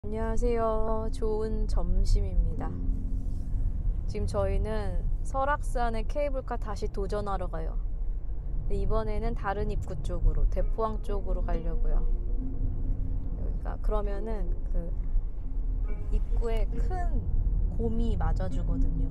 안녕하세요. 좋은 점심입니다. 지금 저희는 설악산의 케이블카 다시 도전하러 가요. 근데 이번에는 다른 입구 쪽으로, 대포항 쪽으로 가려고요. 여기가 그러면은 그 입구에 큰 곰이 맞아주거든요.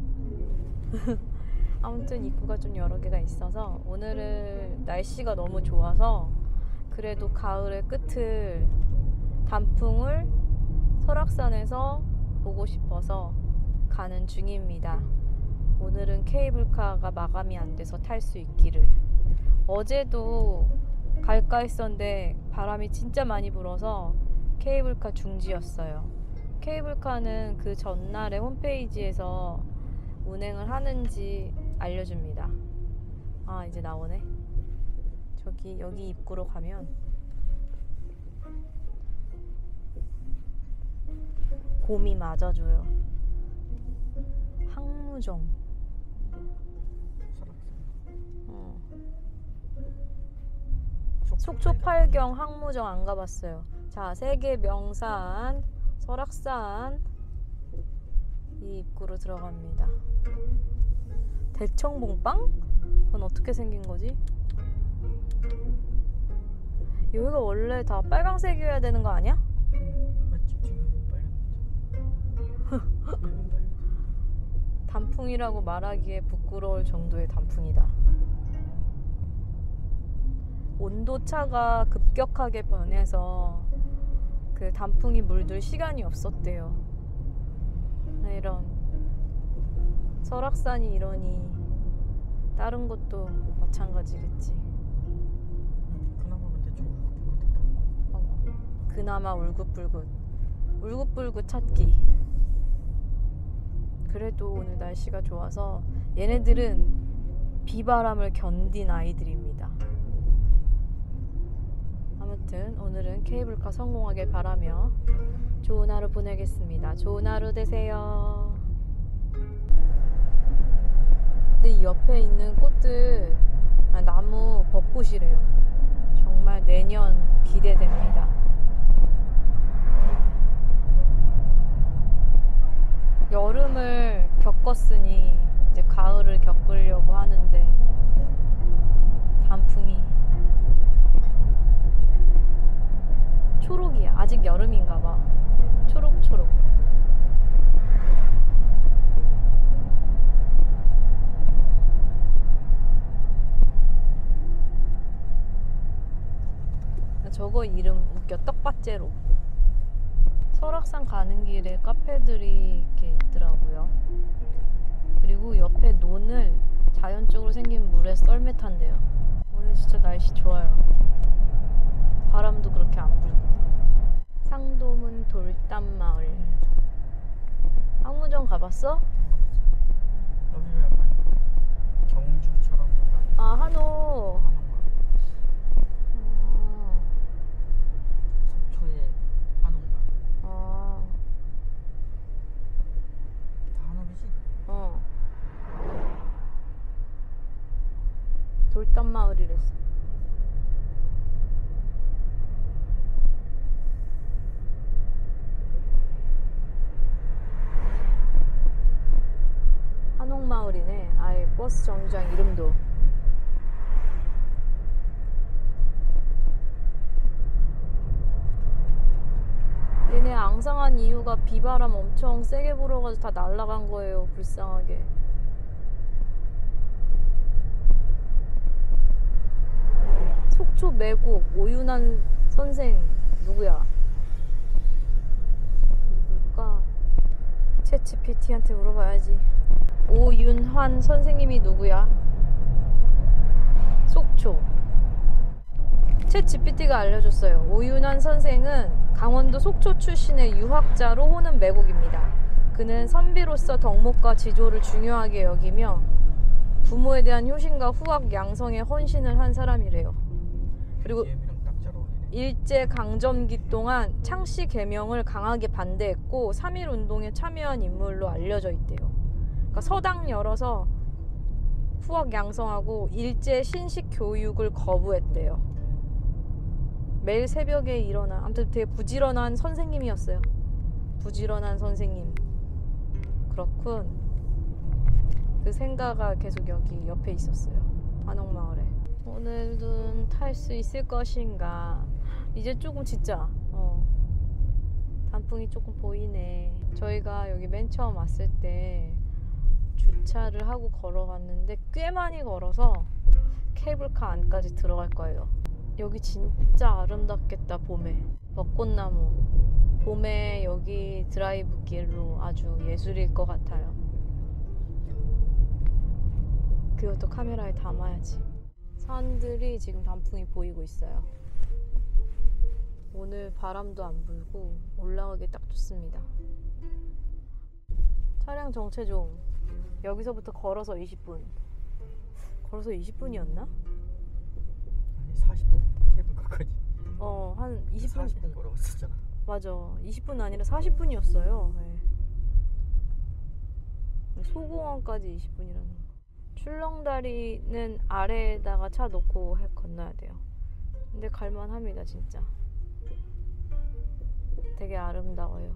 아무튼 입구가 좀 여러 개가 있어서 오늘은 날씨가 너무 좋아서 그래도 가을의 끝을 단풍을 설악산에서 보고 싶어서 가는 중입니다. 오늘은 케이블카가 마감이 안 돼서 탈 수 있기를. 어제도 갈까 했었는데 바람이 진짜 많이 불어서 케이블카 중지였어요. 케이블카는 그 전날에 홈페이지에서 운행을 하는지 알려줍니다. 아, 이제 나오네. 여기 입구로 가면 곰이 맞아줘요. 항무정. 속초 팔경 항무정 안 가봤어요. 자, 세계 명산 설악산 이 입구로 들어갑니다. 대청봉빵? 그건 어떻게 생긴 거지? 여기가 원래 다 빨강색이어야 되는 거 아니야? 맞지? 지금 빨간. 단풍이라고 말하기에 부끄러울 정도의 단풍이다. 온도차가 급격하게 변해서 그 단풍이 물들 시간이 없었대요. 이런 설악산이 이러니 다른 곳도 마찬가지겠지. 그나마 근데 좀 울긋불긋하다. 그나마 울긋불긋 찾기. 그래도 오늘 날씨가 좋아서 얘네들은 비바람을 견딘 아이들입니다. 아무튼 오늘은 케이블카 성공하길 바라며 좋은 하루 보내겠습니다. 좋은 하루 되세요. 근데 이 옆에 있는 꽃들, 나무 벚꽃이래요. 정말 내년 기대됩니다. 여름을 겪었으니 이제 가을을 겪으려고 하는데 단풍이 초록이야. 아직 여름인가 봐. 초록초록. 저거 이름 웃겨. 떡밭제로. 설악산 가는 길에 카페들이 이렇게 있더라고요. 그리고 옆에 논을 자연적으로 생긴 물에 썰매 탄대요. 오늘 진짜 날씨 좋아요. 바람도 그렇게 안 불고. 상도문 돌담마을. 항무정 가봤어? 여기가 약간 경주처럼 약간 아, 한옥. 한옥마을. 속초의 한옥마을. 아, 다 한옥이지? 어. 돌담마을이랬어. 한옥마을이네. 아예 버스 정류장 이름도. 얘네 앙상한 이유가 비바람 엄청 세게 불어가지고 다 날아간 거예요. 불쌍하게. 속초 매곡 오윤환 선생 누구야? 누굴까? 챗GPT한테 물어봐야지. 오윤환 선생님이 누구야? 속초. 챗GPT가 알려줬어요. 오윤환 선생은 강원도 속초 출신의 유학자로 호는 매곡입니다. 그는 선비로서 덕목과 지조를 중요하게 여기며 부모에 대한 효신과 후학 양성에 헌신을 한 사람이래요. 그리고 BGM이랑 딱 잘 어울리네. 일제강점기 동안 창씨 개명을 강하게 반대했고 3.1 운동에 참여한 인물로 알려져 있대요. 그러니까 서당 열어서 후학 양성하고 일제 신식 교육을 거부했대요. 매일 새벽에 일어나 아무튼 되게 부지런한 선생님이었어요. 부지런한 선생님. 그렇군. 그 생가가 계속 여기 옆에 있었어요. 한옥마을에. 오늘은 탈 수 있을 것인가. 이제 조금 진짜 단풍이 조금 보이네. 저희가 여기 맨 처음 왔을 때 주차를 하고 걸어갔는데 꽤 많이 걸어서 케이블카 안까지 들어갈 거예요. 여기 진짜 아름답겠다. 봄에 벚꽃나무, 봄에 여기 드라이브 길로 아주 예술일 것 같아요. 그것도 카메라에 담아야지. 산들이 지금 단풍이 보이고 있어요. 오늘 바람도 안 불고 올라가기 딱 좋습니다. 차량 정체 중. 여기서부터 걸어서 20분. 걸어서 20분이었나? 아니 40분 케이블카까지. 한 20분. 40분 걸어갔었잖아. 맞아. 20분 아니라 40분이었어요. 네. 소공원까지 20분이라는 거. 출렁다리는 아래에다가 차 놓고 건너야 돼요. 근데 갈만합니다 진짜. 되게 아름다워요.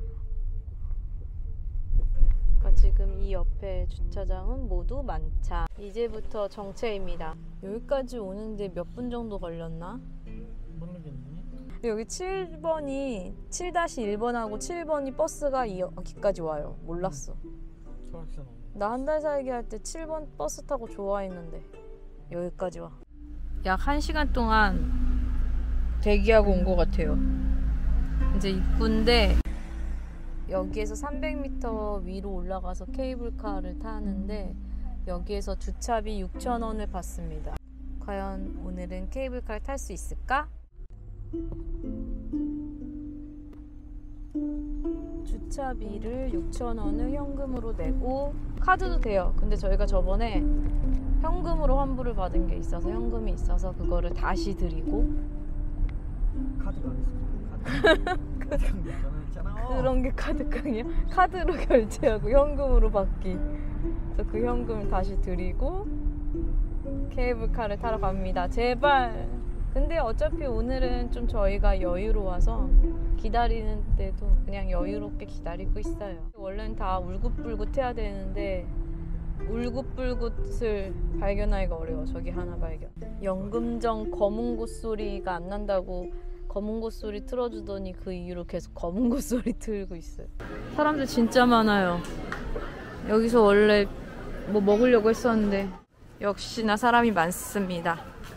그러니까 지금 이 옆에 주차장은 모두 만차. 이제부터 정체입니다. 여기까지 오는데 몇 분 정도 걸렸나? 모르겠네. 여기 7번이 7-1번하고 7번이 버스가 여기까지 와요. 몰랐어. 설악산 오네. 나 한 달 살기 할 때 7번 버스 타고 좋아했는데 여기까지 와. 약 1시간 동안 대기하고 온 것 같아요. 이제 입구인데 여기에서 300m 위로 올라가서 케이블카를 타는데 여기에서 주차비 6,000원을 받습니다. 과연 오늘은 케이블카를 탈 수 있을까? 주차비를 6,000원을 현금으로 내고 카드도 돼요. 근데 저희가 저번에 현금으로 환불을 받은 게 있어서 현금이 있어서 그거를 다시 드리고. 카드가 있어. 카드깡 있잖아. 그런 게 카드깡이야? 카드로 결제하고 현금으로 받기. 그래서 그 현금을 다시 드리고 케이블카를 타러 갑니다. 제발. 근데 어차피 오늘은 좀 저희가 여유로워서 기다리는 때도 그냥 여유롭게 기다리고 있어요. 원래는 다 울긋불긋 해야 되는데 울긋불긋을 발견하기가 어려워. 저기 하나 발견. 연금정 검은 곳 소리가 안 난다고 검은 곳 소리 틀어주더니 그 이후로 계속 검은 곳 소리 틀고 있어요. 사람들 진짜 많아요. 여기서 원래 뭐 먹으려고 했었는데 역시나 사람이 많습니다.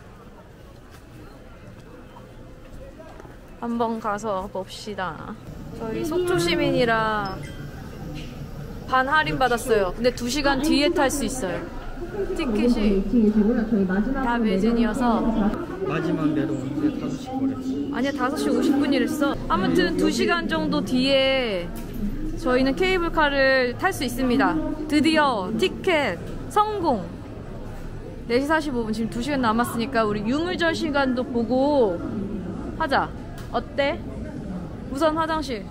한번 가서 봅시다. 저희 속초 시민이라 반 할인 받았어요. 근데 2시간 뒤에 탈 수 있어요. 티켓이 다 매진이어서. 마지막 내려오는데 5시 거래. 아니야, 5시 50분이랬어. 아무튼 2시간 정도 뒤에 저희는 케이블카를 탈 수 있습니다. 드디어 티켓 성공. 4시 45분. 지금 2시간 남았으니까 우리 유물전 시간도 보고 하자. 어때? 우선 화장실.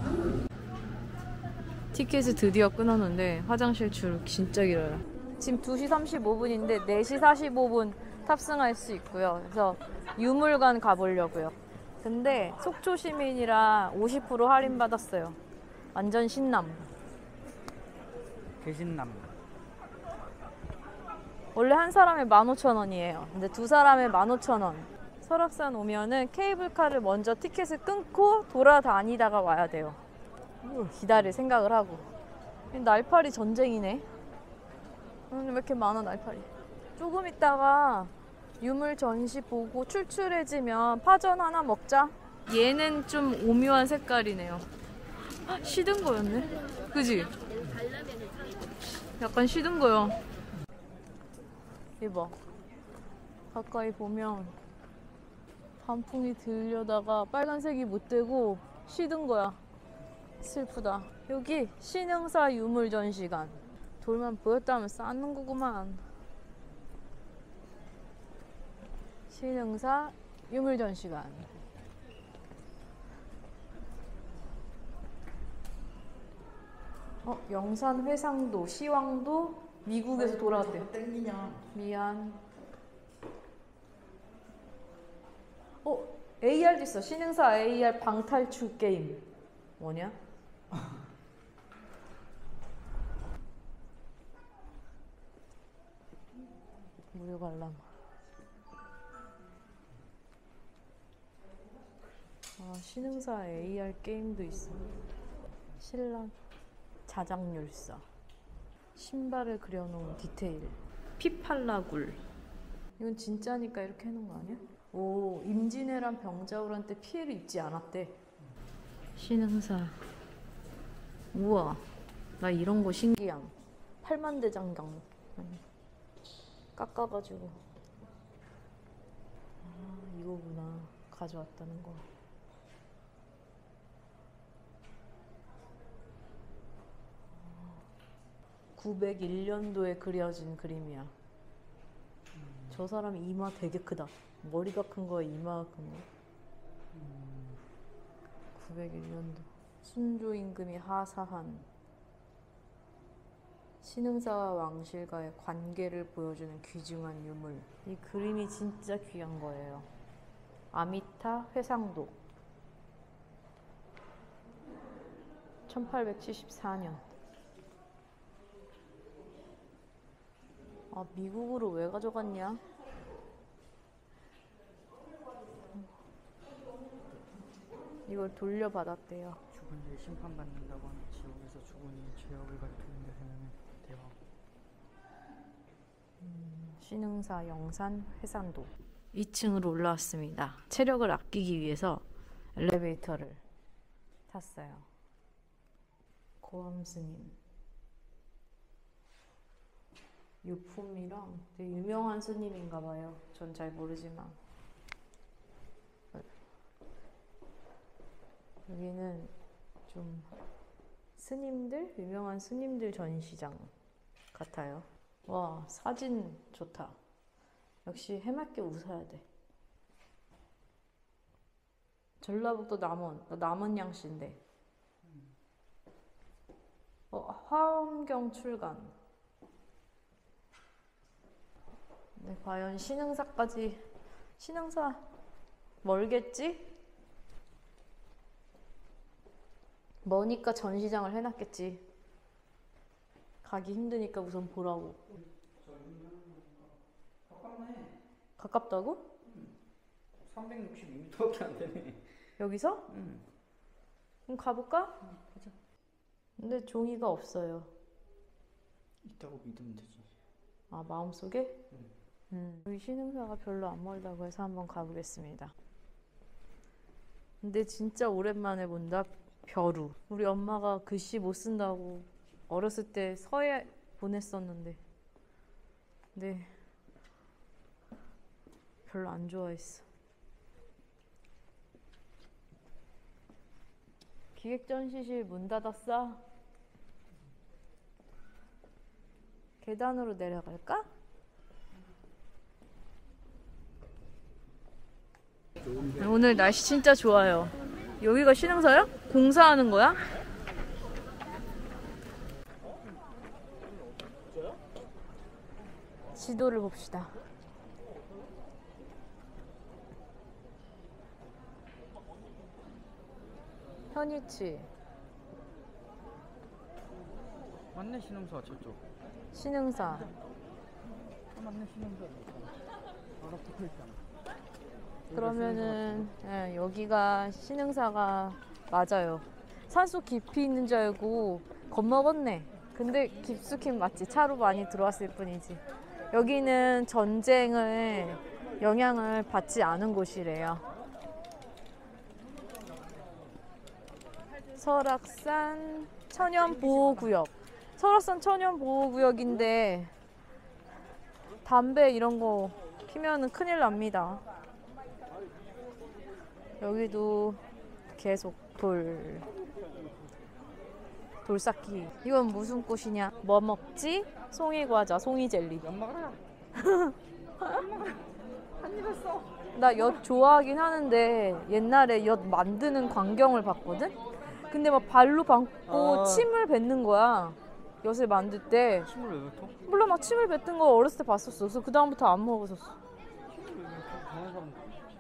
티켓을 드디어 끊었는데 화장실 줄 진짜 길어요. 지금 2시 35분인데 4시 45분 탑승할 수 있고요. 그래서 유물관 가보려고요. 근데 속초 시민이라 50% 할인 받았어요. 완전 신남. 개신남. 원래 한 사람에 15,000원이에요. 근데 두 사람에 15,000원. 설악산 오면은 케이블카를 먼저 티켓을 끊고 돌아다니다가 와야 돼요. 기다릴 생각을 하고. 날파리 전쟁이네. 왜 이렇게 많아 날파리. 조금 있다가 유물 전시 보고 출출해지면 파전 하나 먹자. 얘는 좀 오묘한 색깔이네요. 시든 거였네. 그지? 약간 시든 거요. 이봐. 가까이 보면 단풍이 들려다가 빨간색이 못 되고 시든 거야. 슬프다. 여기 신흥사 유물 전시관. 돌만 보였다면 쌓는 거구만. 신흥사 유물 전시관. 영산 회상도 시황도 미국에서 돌아왔대. 땡기냐? 미안. AR도 있어. 신흥사 AR 방탈출 게임. 뭐냐? 우유 관람. 아, 신흥사 AR 게임도 있어. 신라 자작률사. 신발을 그려놓은 디테일. 피팔라굴. 이건 진짜니까 이렇게 해놓은 거 아니야? 오, 임진왜란 병자호란 때 피해를 입지 않았대. 신흥사. 우와, 나 이런 거 신기함. 팔만대장경 깎아가지고. 아, 이거구나. 가져왔다는 거. 901년도에 그려진 그림이야. 저 사람 이마 되게 크다. 머리가 큰 거에 이마가 큰 거. 901년도. 순조 임금이 하사한 신흥사와 왕실과의 관계를 보여주는 귀중한 유물. 이 그림이 진짜 귀한 거예요. 아미타 회상도. 1874년. 아, 미국으로 왜 가져갔냐? 이걸 돌려받았대요. 죽은 지 심판받는다고 하는 지옥에서 죽은이 죄업을 가리키는 데 되면 대박. 신흥사 영산 회산도. 2층으로 올라왔습니다. 체력을 아끼기 위해서 엘리베이터를 탔어요. 고암 스님. 유품이랑 되게 유명한 스님인가 봐요. 전 잘 모르지만. 여기는 좀 스님들? 유명한 스님들 전시장 같아요. 와, 사진 좋다. 역시 해맑게 웃어야 돼. 전라북도 남원. 나 남원 양씨인데. 화엄경 출간. 네, 과연 신흥사까지. 신흥사 멀겠지? 머니까 전시장을 해놨겠지. 가기 힘드니까 우선 보라고. 가깝네. 가깝다고? 362m밖에 안 되네. 여기서? 응. 그럼 가볼까? 가자. 근데 종이가 없어요. 있다고 믿으면 되지. 아, 마음속에? 여기 신흥사가 별로 안 멀다고 해서 한번 가보겠습니다. 근데 진짜 오랜만에 본다. 벼루. 우리 엄마가 글씨 못 쓴다고 어렸을 때 서예 보냈었는데, 근데 별로 안 좋아했어. 기획전시실 문 닫았어? 계단으로 내려갈까? 오늘 날씨 진짜 좋아요. 여기가 신흥사야? 공사하는 거야? 지도를 봅시다. 현위치. 맞네, 신흥사 저쪽. 신흥사. 아, 맞네, 신흥사. 바로 붙어 있잖아. 그러면은 여기가 신흥사가 맞아요. 산속 깊이 있는 줄 알고 겁먹었네. 근데 깊숙이 맞지. 차로 많이 들어왔을 뿐이지. 여기는 전쟁을 영향을 받지 않은 곳이래요. 설악산 천연보호구역. 설악산 천연보호구역인데 담배 이런 거 피면은 큰일 납니다. 여기도 계속 돌쌓기. 이건 무슨 꽃이냐? 뭐 먹지? 송이과자, 송이젤리. 엿 먹어라. 한입 했어. 나 엿 좋아하긴 하는데 옛날에 엿 만드는 광경을 봤거든? 근데 막 발로 밟고 침을 뱉는 거야. 엿을 만들 때. 침을 왜 뱉어? 몰라, 막 침을 뱉은 거 어렸을 때 봤었어. 그래서 그 다음부터 안 먹었었어. 침을 왜 뱉어? 그런 사람.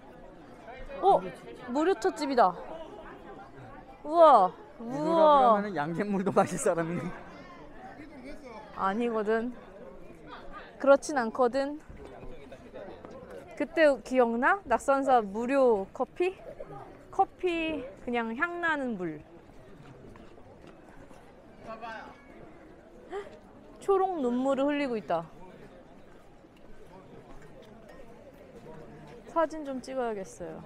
무료터집이다. 우와. 우와. 그러면은 양잿물도 마실 사람이네. 아니거든. 그렇진 않거든. 그때 기억나? 낙산사 무료 커피? 커피 그냥 향나는 물. 초록 눈물을 흘리고 있다. 사진 좀 찍어야겠어요.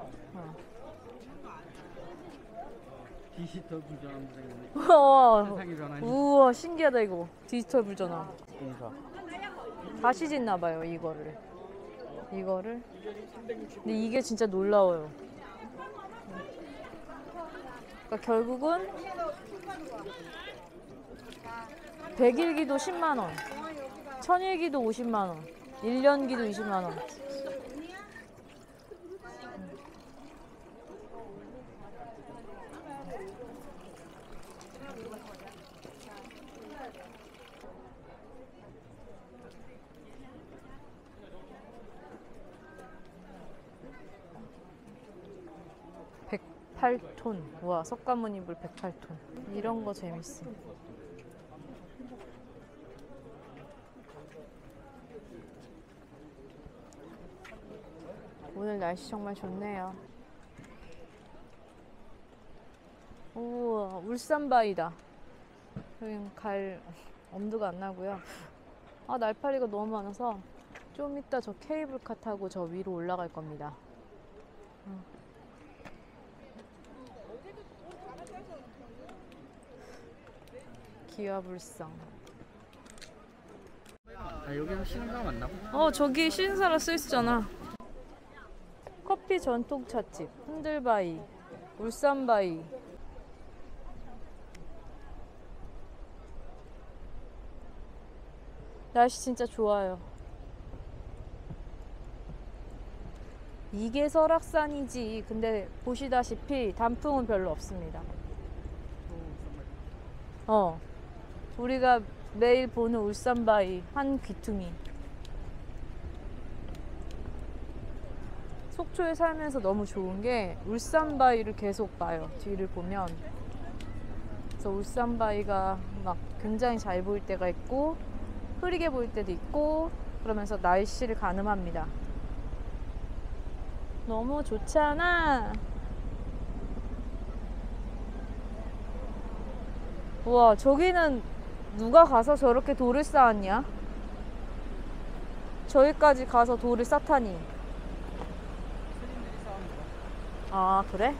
디지털 불전환 생겼네. 우와, 세상이 변하니. 우와 신기하다 이거. 디지털 불전환. 인사. 다시 짓나봐요 이거를. 근데 이게 진짜 놀라워요. 그러니까 결국은 100일기도 10만원, 1000일기도 50만원, 1년기도 20만원. 108톤. 와, 석가모니불 108톤. 이런 거 재밌어. 오늘 날씨 정말 좋네요. 우와, 울산바위다. 여긴 갈 엄두가 안 나고요. 아, 날파리가 너무 많아서 좀 이따 저 케이블카 타고 저 위로 올라갈 겁니다. 기와불성. 아, 여기는 쉬는 거 맞나? 저기 신사라 써있잖아. 커피 전통 찻집 흔들바위, 울산바위. 날씨 진짜 좋아요. 이게 설악산이지. 근데 보시다시피 단풍은 별로 없습니다. 우리가 매일 보는 울산바위 한 귀퉁이. 속초에 살면서 너무 좋은 게 울산바위를 계속 봐요. 뒤를 보면. 그래서 울산바위가 막 굉장히 잘 보일 때가 있고 흐리게 보일 때도 있고 그러면서 날씨를 가늠합니다. 너무 좋잖아. 우와, 저기는 누가 가서 저렇게 돌을 쌓았냐? 저기까지 가서 돌을 쌓다니. 아, 그래?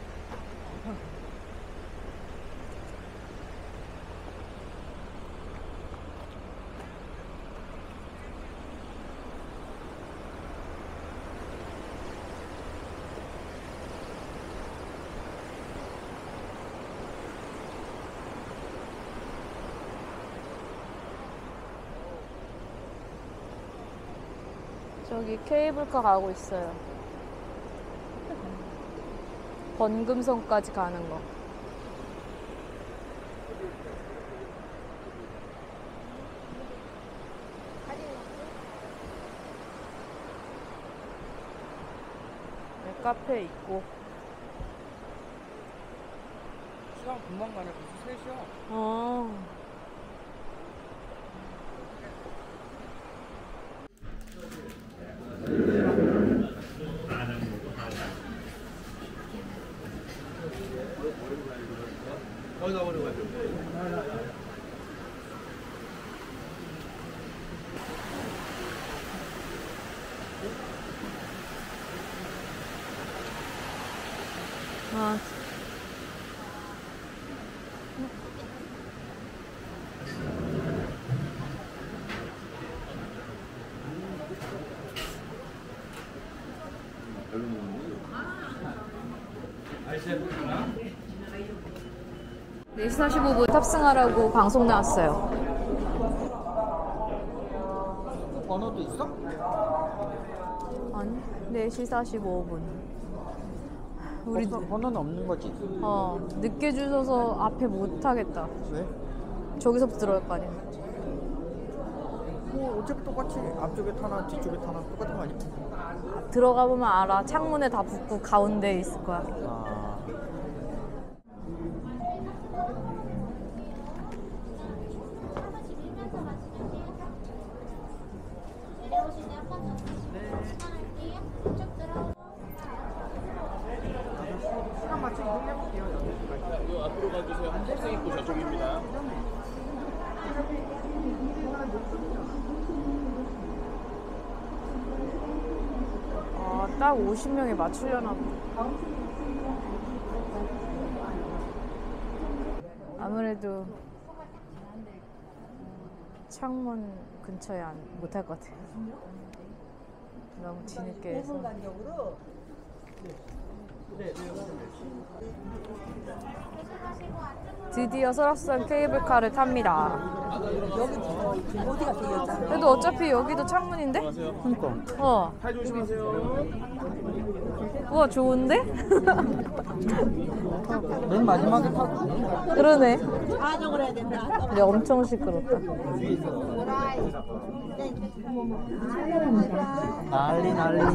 저기 케이블카 가고 있어요. 번금성까지 가는 거. 네, 카페 있고. 시간 금방 가네. 벌써 3시야. 어디가 버리고 가죠? 아. 네, 4시 45분 탑승하라고 방송 나왔어요. 번호도 있어? 아니, 4시 45분. 우리 번호는 없는 거지? 늦게 주셔서 앞에 못 하겠다. 왜? 저기서부터 들어갈 거 아니야. 뭐 어차피 똑같이 앞쪽에 타나 뒤쪽에 타나 똑같은 거 아니야? 들어가 보면 알아. 창문에 다 붙고 가운데에 있을 거야. 아. 내려오실 때 한 번 더 주시고요. 네. 딱 50명에 맞추려나 보다. 아무래도 창문 근처에 못할 것 같아요. 너무 뒤늦게 해서. 드디어 설악산 케이블카를 탑니다. 그래도 어차피 여기도 창문인데? 그러니까. 팔 조심하세요. 우와, 좋은데? 맨 마지막에 타고. 그러네. 근데 엄청 시끄럽다. 난리.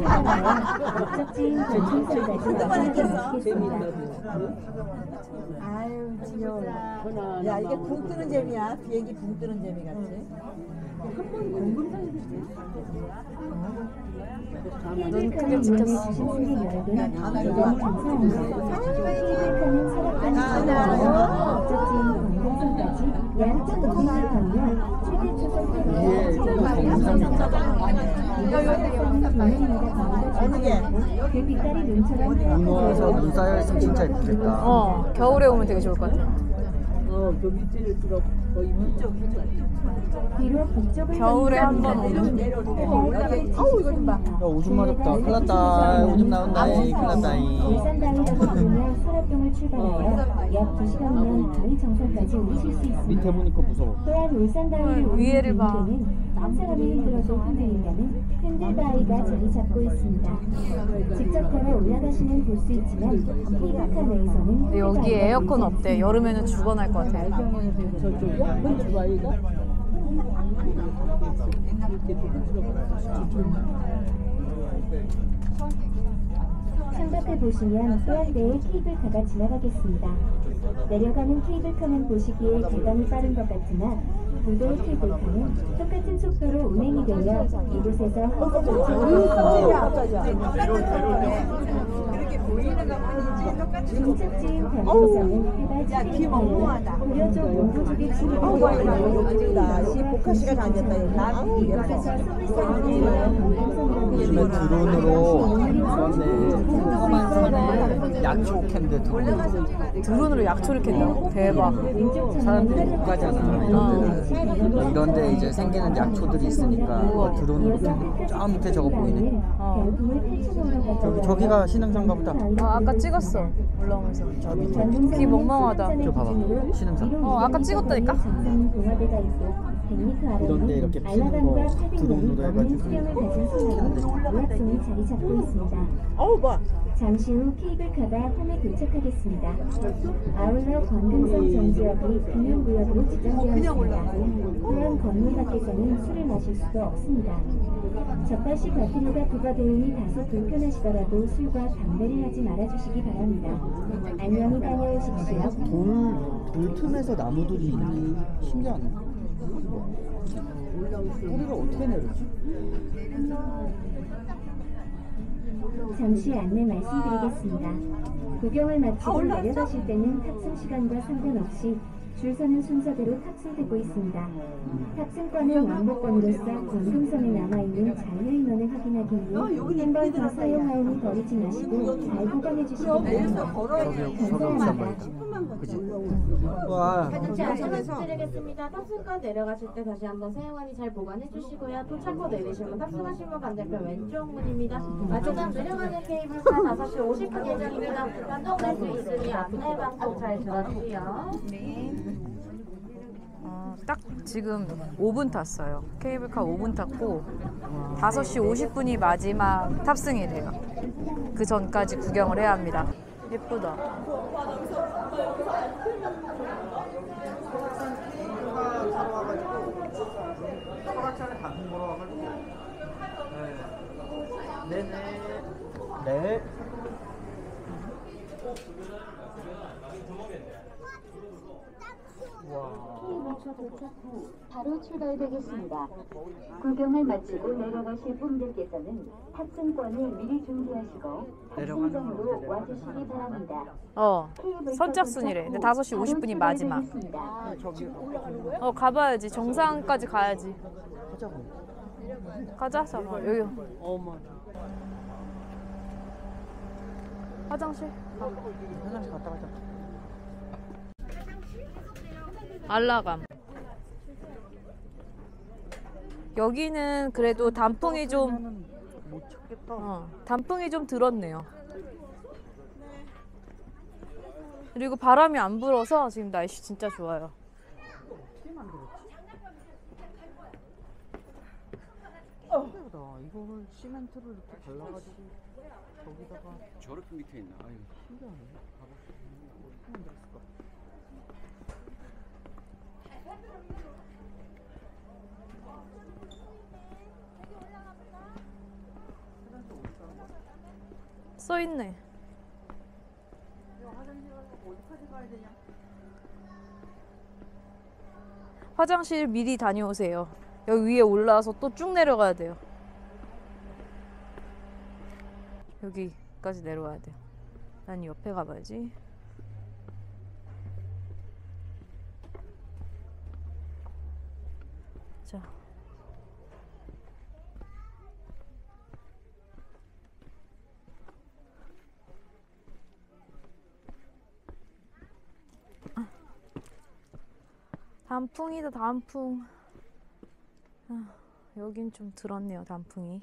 아유 귀여워. 야 이게 붕 뜨는 재미야. 비행기 붕 뜨는 재미 같지? 눈 크게 찍혔어. 위에 정상이 어느 게? 눈 와서 눈 쌓여있으면 진짜 예쁘겠다. 겨울에 오면 되게 좋을 것 같아. 겨울에 한번 오면. 아우 이거 좀 봐. 야, 오줌 마렵다. 큰일 났다. 오줌 나온다. 큰일 났다. 울산다리를 건너면 설악동을 출발하여 약 2시간이면 다리 정상까지 오르실 수 있습니다. 밑에 보니까 무서워. 또한 울산다리를 위에를 오르는 봐. 길에는 한 사람이 흔들어도 흔들린다는 흔들바위가 자리 잡고 있습니다. 직접 걸어 올라가시면 볼 수 있지만 케이블카 내에서는 근데 여기 에어컨 없대. 여름에는 죽어날 것 같아. 창밖을 보시면 또 한 대의 케이블카가 지나가겠습니다. 내려가는 케이블카는 보시기에 대단히 빠른 것 같으나 무도의 케이블카는 똑같은 속도로 운행이 되며 이곳에서 중첩지인 변호사는 해발 700m를 무려조 농부족의 아직다. 복화시간 안 됐다. 이곳에서 서울산을 위하여 요즘에 드론으로 좋았네. 약초 캔데 드론. 드론으로 약초를 캔다고? 대박. 사람들이 못 가잖아. 이런데 이제 생기는 약초들이 있으니까 드론으로 저 밑에 저거 보이네. 저기가 신흥사인가 보다. 아까 찍었어. 올라오면서. 귀 멍멍하다. 저 봐봐. 신흥사. 아까 찍었다니까? 이런데 이렇게 피는 거 드론으로 해가지고. 오락성이 자리 잡고 있습니다. 어우 봐. 잠시 후 케이블카가 홈에 도착하겠습니다. 아울러 관금성 전 지역이 금연구역으로 지정되었습니다. 또한 건물 밖에서는 술을 마실 수가 없습니다. 접할 시 과태료가 부과되오니 다소 불편하시더라도 술과 담배를 하지 말아주시기 바랍니다. 안녕히 다녀오십시오. 돌 틈에서 나무들이 있네. 신기하네. 뿌리를 어떻게 내렸지? 잠시 안내 말씀드리겠습니다. 구경을 마치고 내려가실 때는 탑승 시간과 상관없이 줄 서는 순서대로 탑승되고 있습니다. 탑승권은 왕복권으로서 관금성에 남아있는 잔여인원을 확인하기 위해 한 번 더 사용하오니 버리지 마시고 잘 보관해 주시기 바랍니다. 감사합니다. 그치? 와. 드리겠습니다. 탑승권 내려가실 때 다시 한번 사용하니 잘 보관해 주시고요. 도착 후 내리시면 탑승하신 분 반대편 왼쪽 문입니다. 조금 내려가는 케이블카 5시 50분 예정입니다. 변동될 수 있으니 안내 방송 잘 들어주세요. 딱 지금 5분 탔어요. 케이블카 5분 탔고 5시 50분이 마지막 탑승이래요. 그 전까지 구경을 해야 합니다. 예쁘다. 네. 케이블카 도착 후 바로 출발되겠습니다. 구경을 마치고 내려가실 분들께서는 탑승권을 미리 준비하시고 탑승장으로 와주시기 바랍니다. 선착순이래. 근데 5시 50분이 마지막. 저기 가봐야지. 정상까지 가야지. 하자고. 가자, 잠깐. 여기. 어머. 화장실. 화장실 갔다 가자. 알라감. 여기는 그래도 단풍이 좀 못 찾겠다. 단풍이 좀 들었네요. 그리고 바람이 안 불어서 지금 날씨 진짜 좋아요. 신기하다. 이걸 시멘트를 이렇게 발라가지고 저기다가 저렇게 밑에 있나? 아유. 신기하네. 어떻게 만들었을까? 써 있네. 화장실 미리 다녀오세요. 여기 위에 올라와서 또 쭉 내려가야 돼요. 여기까지 내려와야 돼요. 난 옆에 가봐야지. 자. 단풍이다, 단풍. 여긴 좀 들었네요, 단풍이.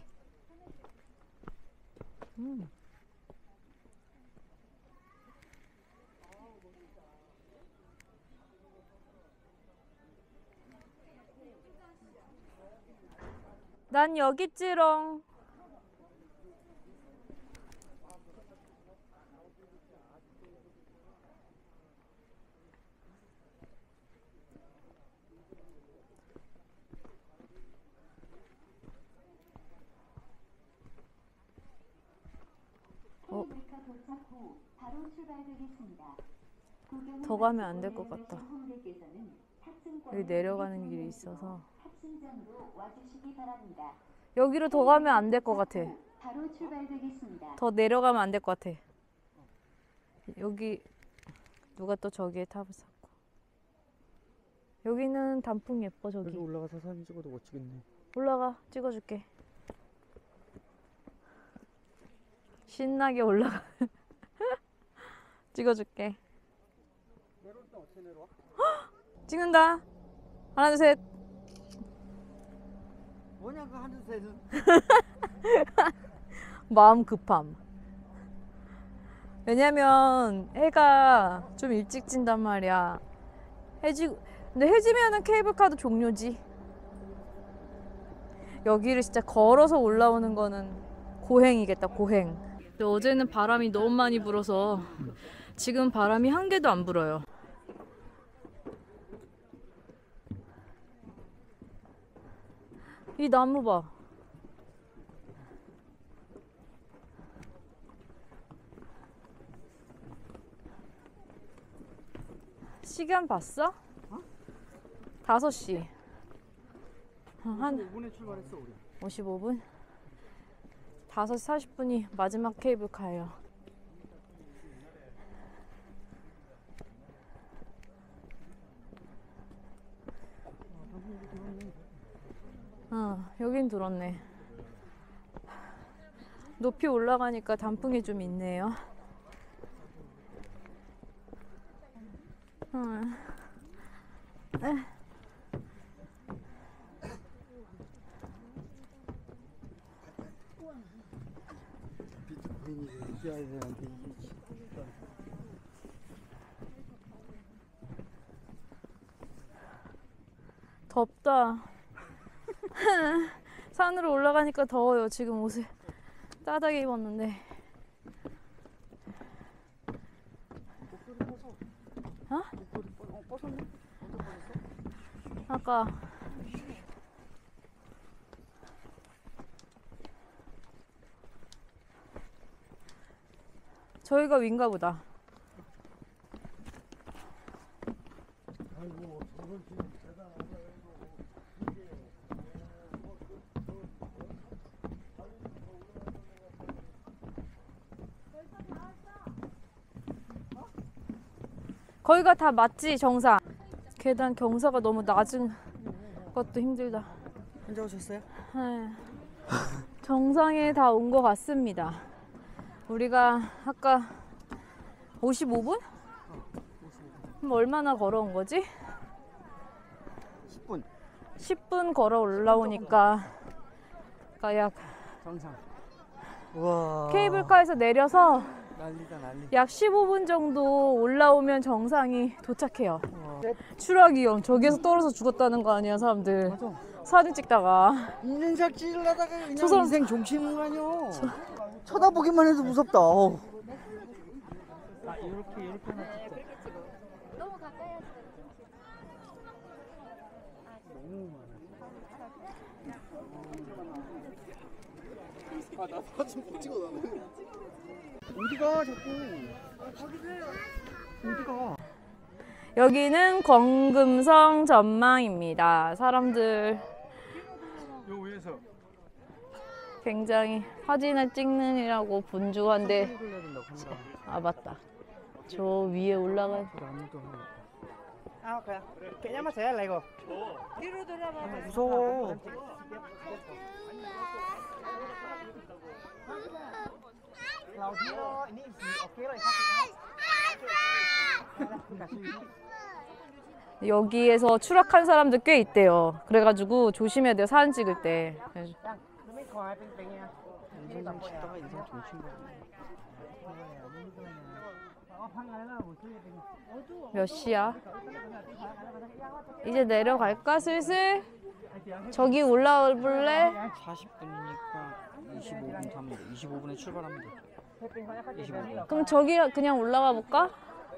난 여기 있지롱. 더 가면 안 될 것 같다. 여기 내려가는 길이 있어서 여기로 더 가면 안 될 것 같아. 더 내려가면 안 될 것 같아. 여기 누가 또 저기에 탑을 샀고. 여기는 단풍 예뻐. 저기 여기 올라가서 사진 찍어도 멋지겠네. 올라가, 찍어줄게. 신나게 올라가. 찍어줄게. 내려올 때 어떻게 내려와? 찍는다. 하나, 둘, 셋. 뭐냐 그 하늘 셋은? 마음 급함. 왜냐면 해가 좀 일찍 진단 말이야. 근데 해지면은 케이블카도 종료지. 여기를 진짜 걸어서 올라오는 거는 고행이겠다, 고행. 근데 어제는 바람이 너무 많이 불어서 지금 바람이 한 개도 안 불어요. 이 나무 봐. 시간 봤어? 5시. 한 5분에 출발했어 우리. 55분? 5시 40분이 마지막 케이블카예요. 여긴 들었네. 높이 올라가니까 단풍이 좀 있네요. 덥다. 산으로 올라가니까 더워요. 지금 옷을 따뜻하게 입었는데. 어? 아까 저희가 윈가 보다. 거기가 다 맞지, 정상. 계단 경사가 너무 낮은 것도 힘들다. 혼자 오셨어요? 네. 정상에 다 온 것 같습니다. 우리가 아까 55분? 그럼 얼마나 걸어온 거지? 10분 10분 걸어 올라오니까 약 정상. 와. 케이블카에서 내려서 난리다 난리. 약 15분 정도 올라오면 정상이 도착해요. 추락이 형 저기에서 떨어져 죽었다는 거 아니야 사람들. 맞아. 사진 찍다가. 인생샷 찍으려다가 그냥 조선- 인생 종치는 거 아니야. 쳐다보기만 해도 무섭다. 어우. 이렇게 하나 찍자. 너무 가까이 하지 나 사진 못 찍어 나는. 어디가 자꾸. 어디가. 여기는 권금성 전망입니다. 사람들 요 위에서. 굉장히 사진을 찍느라고 분주한데 찍으려야 된다고 한다. 아 맞다. 저 위에 올라가. 나무도 하나. À, kìa. Kệ nhá mà sẽ lại rồi. 무서워. Lầu thì ini oke lah. 여기에서 추락한 사람들 꽤 있대요. 그래가지고 조심해야 돼요. 사진 찍을 때. 그래서 Nó mới khỏi bên bên nha. 인생 찍다가 인생 종친 거. 몇 시야? 이제 내려갈까 슬슬? 저기 올라올 볼래? 40분이니까 25분 타면 돼. 25분에 출발하면 돼. 25분. 그럼 저기 그냥 올라가 볼까?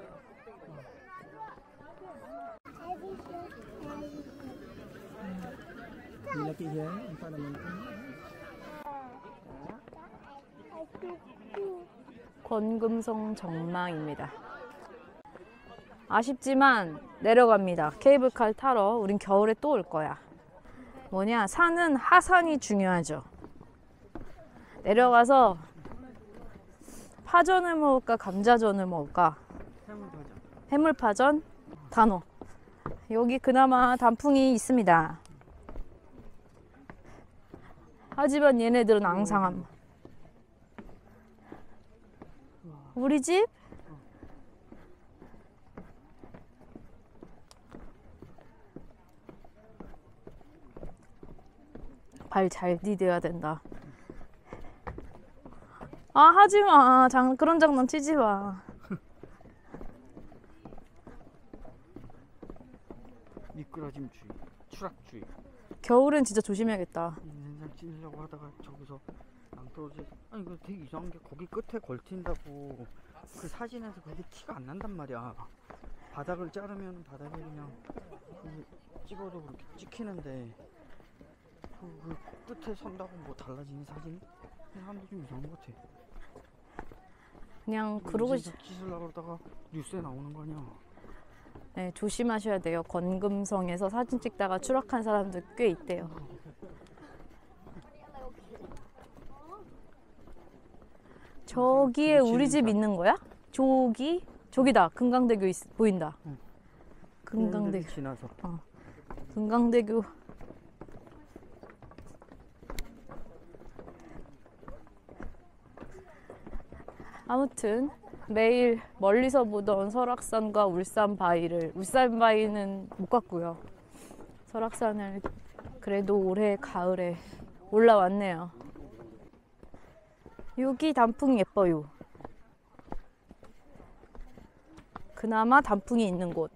권금성 정망입니다. 아쉽지만 내려갑니다. 케이블카를 타러. 우린 겨울에 또 올 거야. 뭐냐? 산은 하산이 중요하죠. 내려가서 파전을 먹을까 감자전을 먹을까? 해물파전? 단호. 여기 그나마 단풍이 있습니다. 하지만 얘네들은 앙상함. 우리 집? 발 잘 디뎌야 된다. 아 하지마. 그런 장난 치지 마. 미끄러짐 주의, 추락 주의. 겨울엔 진짜 조심해야겠다. 인생 찍으려고 하다가 저기서 안 떨어지. 아니 이거 되게 이상한 게 거기 끝에 걸친다고 그 사진에서 그게 티가 안 난단 말이야. 바닥을 자르면 바닥에 그냥 찍어도 그렇게 찍히는데 그 끝에 선다고 뭐 달라지는 사진? 사람도 좀 이상한 것 같아. 그냥 그러고 찍으려고 그러다가 뉴스에 나오는 거 아니야. 네, 조심하셔야 돼요. 권금성에서 사진 찍다가 추락한 사람들 꽤 있대요. 저기에 우리 집 있는 거야? 저기다. 금강대교 보인다. 응. 금강대교. 지나서. 금강대교. 아무튼 매일 멀리서 보던 설악산과 울산 바위는 못 갔고요. 설악산을 그래도 올해 가을에 올라왔네요. 여기 단풍이 예뻐요. 그나마 단풍이 있는 곳.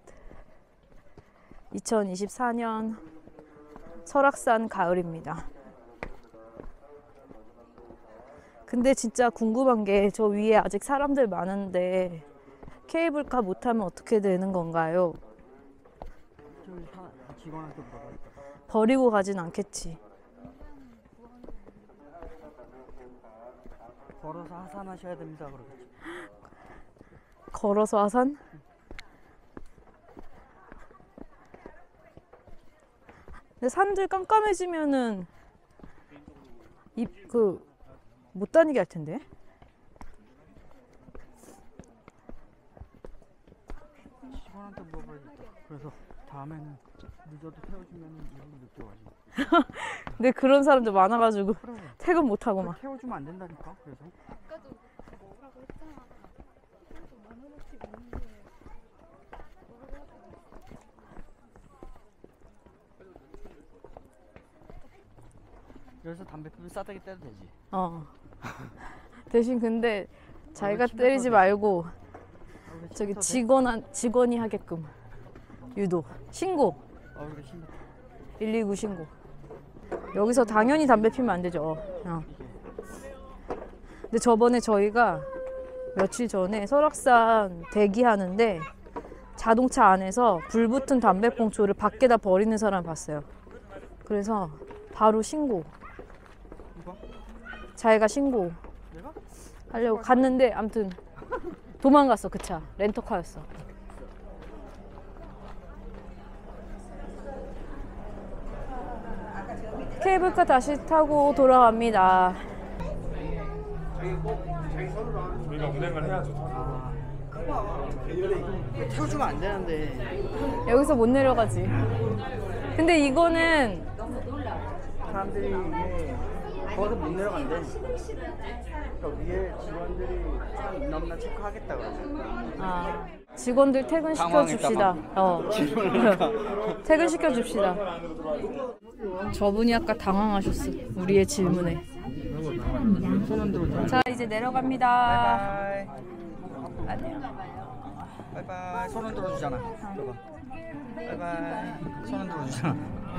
2024년 설악산 가을입니다. 근데 진짜 궁금한 게 저 위에 아직 사람들 많은데 케이블카 못 타면 어떻게 되는 건가요? 저기 직원한테 물어봐야겠다. 버리고 가진 않겠지. 걸어서 하산하셔야 됩니다. 그러겠지. 걸어서 하산? 근데 산들 깜깜해지면은 못 다니게 할 텐데. 직원한테 물어봐야겠다. 그래서 다음에는 늦어도 태워주면 일을 늦게 와지. 근데 그런 사람들 많아가지고 그래. 퇴근 못 하고 막. 태워주면 안 된다니까. 그래서 여기서 담배 피우면 싸대기 때도 되지. 대신 근데 자기가 때리지 말고 저기 직원이 하게끔 유도 신고. 그래 신고. 119 신고. 여기서 당연히 담배 피우면 안 되죠. 근데 저번에 저희가 며칠 전에 설악산 대기하는데 자동차 안에서 불 붙은 담배꽁초를 밖에다 버리는 사람 봤어요. 그래서 바로 신고. 이거? 자기가 신고 내가? 하려고 갔는데 아무튼 도망갔어. 그 차 렌터카였어. 케이블카 다시 타고 돌아갑니다. 우리가 운행을 해야죠. 태워주면 안 되는데 여기서 못 내려가지. 근데 이거는 사람들이 이게 거기서 못 내려간대. 그러니까 위에 직원들이 사람 있나 없나 체크하겠다 그러죠. 직원들 퇴근시켜 줍시다. 퇴근시켜 줍시다. 저분이 아까 당황하셨어. 우리의 질문에. 손 들어줘. 자, 이제 내려갑니다. 바이바이. 안녕. 바이바이. 손 들어주잖아. 봐봐. 바이바이. 손 들어주잖아.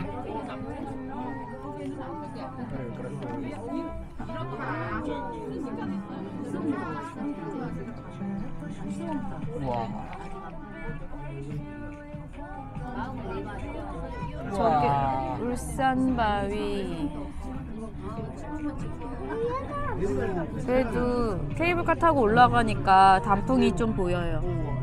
우와. 저기 울산 바위. 그래도 케이블카 타고 올라가니까 단풍이 좀 보여요.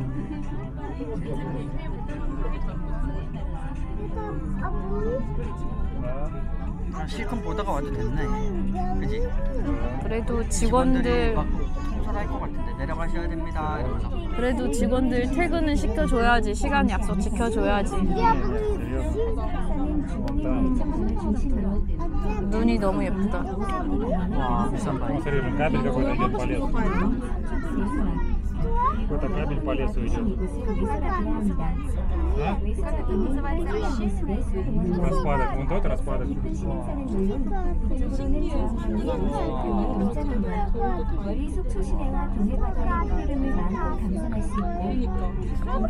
실컷 보다가 와도 됐네. 그지? 그래도 직원들 막 통솔할 것 같은데 내려가셔야 됩니다 이러면서. 그래도 직원들 퇴근은 시켜줘야지. 시간 약속 지켜줘야지. 눈이 너무 예쁘다. 와 비싼 바위. Сережа, кабель какой-то идет по лесу. Какой-то кабель по лесу идет. А? Распадок. Вон тот распадок. 머리 속초 시내와 동해바다의 흐름을 마음껏 감상할 수 있고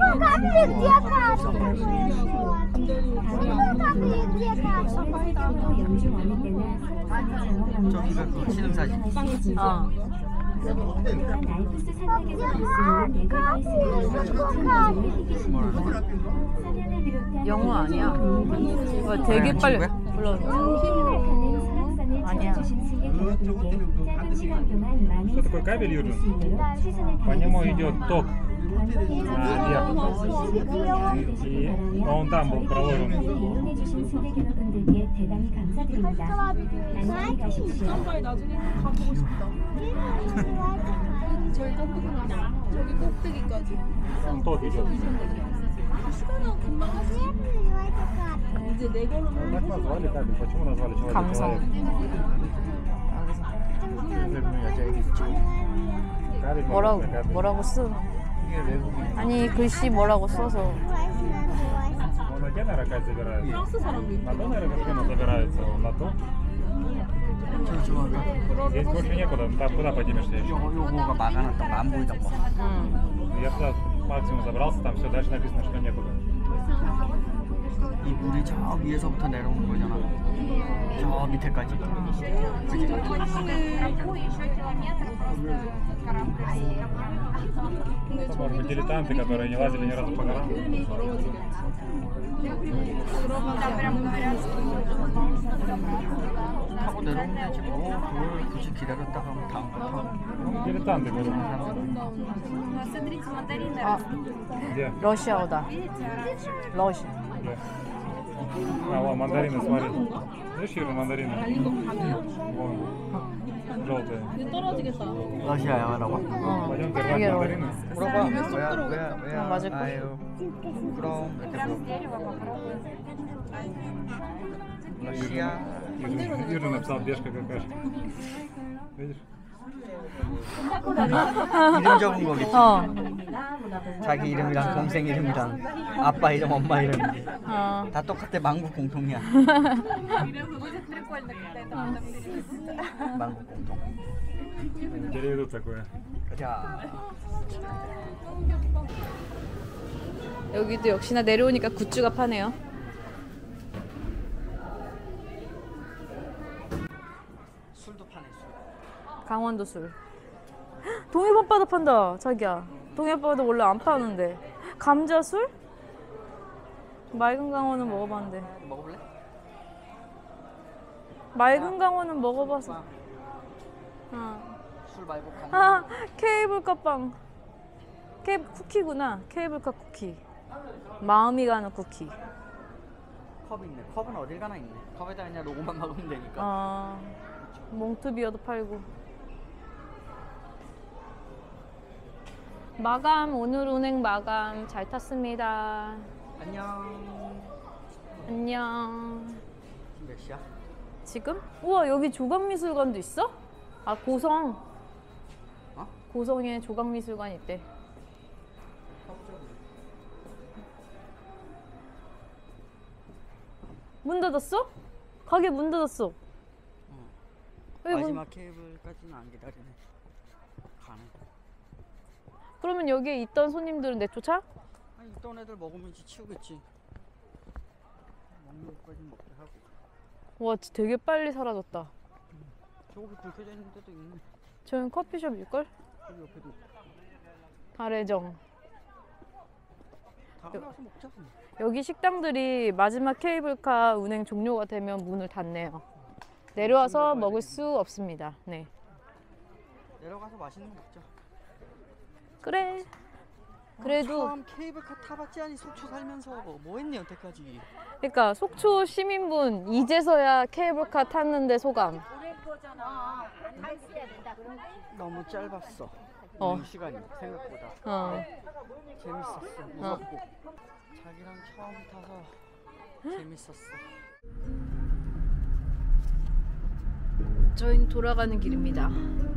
또 연중 어느 때나 저기가 그 신음사진. 나이프스 산맥에서 볼 수 있는 에그라이스가 천천히 희귀십니다. 사면을 비롯한 영어 아니야? 되게 빨리 불러. 아니야. Что такое кабель, Юрий? По нему идет ток наверх. И он там был проложен. 이용해주신 승객 여러분들께 대단히 감사드립니다. 안녕히 가십시오. Там ток идет. Как назвали кабель? Почему назвали человека 감성. Кабель, 뭐라고 кабель. 뭐라고 써? 이게 외국인. 아니 글씨 뭐라고 써서. Он на где, наверное, Кать забирается? На то, наверное, как он забирается? Он на то? Здесь больше некуда. Там куда поднимешься еще? 요거가 막아놨던 거 안 보이던 거. Я туда максимум забрался, там все, дальше написано, что некуда. 이 물이 저 위에서부터 내려오는 거잖아. 저 밑에까지. 그지? Это, может быть, дилетанты, которые не лазили ни разу по горам. 타고 내려오면 되지 뭐 그걸 굳이 기다렸다가 하면 다음 거 타고. Дилетанты, говорю. Где? 러시아어다. 러시아. Где? А, вон мандарины, смотри. Видишь, Юра, мандарины? Вон. Желтые. 러시아 영화라고? Пойдем 이게 держать 러- мандарины. 물어봐. 왜 맞을 걸. 아유. 그럼 이렇게 물어봐. 러시아. Юра написал бешка какашка. Видишь? 이름 적은 거겠지. 어. 자기 이름이랑 동생 이름이랑 아빠 이름, 엄마 이름 어. 다 똑같아. 만국 공통이야. 만국 공통. Интересно такое. 자, 여기도 역시나 내려오니까 굿즈가 파네요. 술도 파네 술. 강원도 술. 동해바다 판다, 자기야. 동해바다 원래 안 파는데. 감자술? 맑은 강원은 먹어봤는데. 먹어볼래? 맑은 강원은 먹어봤어. 어. 술 말고 아, 케이블카 빵. 쿠키구나. 케이블카 쿠키. 마음이 가는 쿠키. 컵이 있네. 컵은 어딜 가나 있네. 컵에다 그냥 로고만 막으면 되니까. 아, 몽투비어도 팔고. 마감, 오늘 운행 마감 잘 탔습니다. 안녕. 안녕. 지금 몇 시야? 지금? 우와, 여기 조각미술관도 있어? 아, 고성. 어? 고성에 조각미술관 있대. 문 닫았어? 가게 문 닫았어. 왜 문- 마지막 케이블까지는 안 기다리네. 가네. 그러면 여기에 있던 손님들은 내쫓아? 아니 있던 애들 먹으면 치우겠지. 먹는 것까지 먹게 하고. 와, 진짜 되게 빨리 사라졌다. 저기 불 켜져 있는 데도 있네. 저는 커피숍일걸? 저기 옆에도 있고. 달래정. 다 나와서 먹자. 여기 식당들이 마지막 케이블카 운행 종료가 되면 문을 닫네요. 내려와서 먹을 수 없습니다. 네. 내려가서 맛있는 거 먹자. 그래. 그래도 참 케이블카 타봤지 않니? 속초 살면서 뭐 했니 여태까지? 그러니까 속초 시민분 이제서야 케이블카 탔는데 소감. 너무 짧았어. 어. 시간이 생각보다 어. 재밌었어. 무섭고. 자기랑 처음 타서 재밌었어. 저희는 돌아가는 길입니다.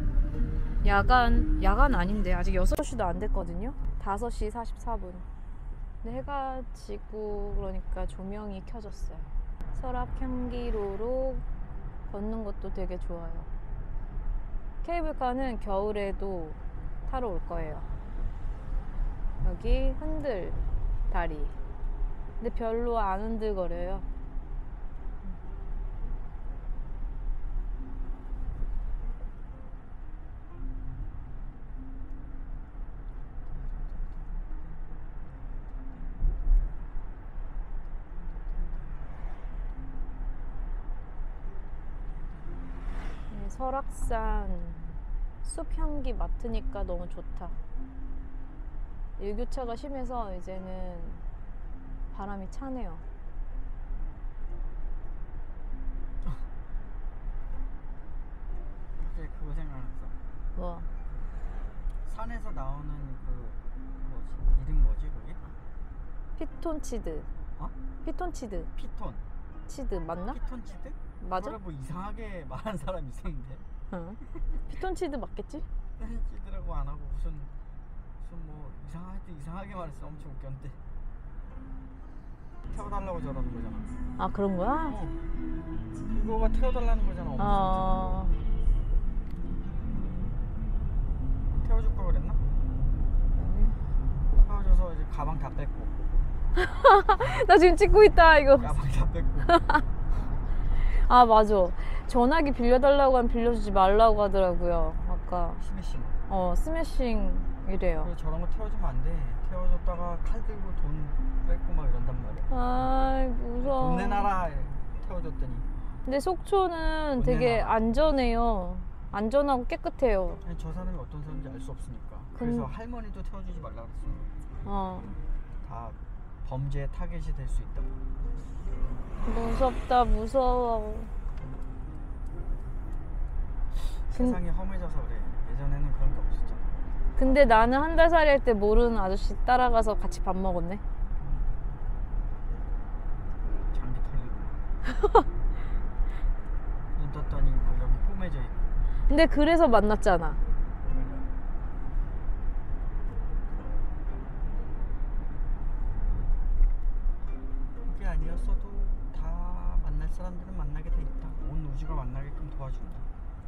야간 아닌데 아직 6시도 안 됐거든요. 5시 44분. 근데 해가 지고 그러니까 조명이 켜졌어요. 설악 향기로로 걷는 것도 되게 좋아요. 케이블카는 겨울에도 타러 올 거예요. 여기 흔들 다리. 근데 별로 안 흔들거려요. 설악산 숲 향기 맡으니까 너무 좋다. 일교차가 심해서 이제는 바람이 차네요. 갑자기 그거 생각났어. 뭐? 산에서 나오는 그 뭐지? 이름 뭐지 그게? 피톤치드. 어? 피톤치드. 피톤. 치드 맞나? 피톤치드? 맞아? 그거를 뭐 이상하게 말한 사람 있었는데. 응. 피톤치드 맞겠지? 피톤치드라고 안 하고 무슨 뭐 이상하게 말했어. 엄청 웃겼는데. 태워달라고 저러는 거잖아. 아, 그런 거야? 그거가 태워달라는 거잖아. 아, 태워줄 걸 그랬나? 태워줘서 이제 가방 다 뺐고. 나 지금 찍고 있다 이거. 가방 다 뺐고. 아, 맞아. 전화기 빌려달라고 하면 빌려주지 말라고 하더라고요. 아까. 스매싱. 스매싱이래요. 그래서 저런 거 태워주면 안 돼. 태워줬다가 칼 들고 돈 뺏고 막 이런단 말이야. 아, 무서워. 돈 내놔라 태워줬더니. 근데 속초는 되게 내놔. 안전해요. 안전하고 깨끗해요. 아니, 저 사람이 어떤 사람인지 알 수 없으니까. 그래서 할머니도 태워주지 말라 그랬어. 어. 다 범죄 타겟이 될 수 있다고. 무섭다, 무서워. 세상이 험해져서 그래. 예전에는 그런 게 없었잖아. 근데 나는 1달 살이 할 때 모르는 아저씨 따라가서 같이 밥 먹었네. 장기 털리고. 눈 떴더니 뭐 여기 꼬매져 있고. 근데 그래서 만났잖아. 그게 아니었어도 다 만날 사람들은 만나게 돼 있다. 온 우주가 만나게끔 도와준다.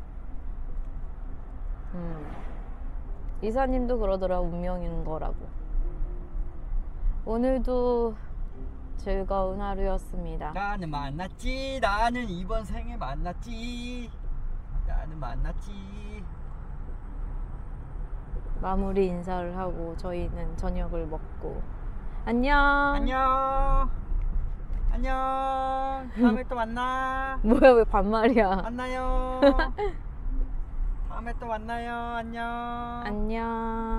이사님도 그러더라. 운명인 거라고. 오늘도 즐거운 하루였습니다. 나는 만났지. 나는 이번 생에 만났지. 나는 만났지. 마무리 인사를 하고 저희는 저녁을 먹고 안녕. 안녕. 안녕. 다음에 또 만나. 뭐야 왜 반말이야. 만나요. 다음에 또 만나요. 안녕. 안녕.